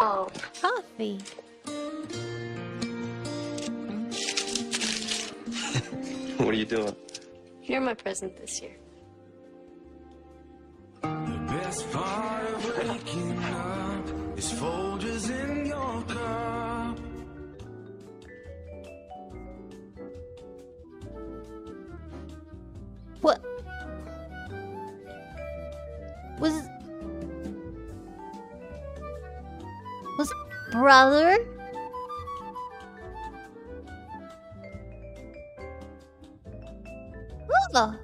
Oh, Coffee. What are you doing? you're my present this year. The best part of waking up is Folgers in your cup. What? Was brother? Who the?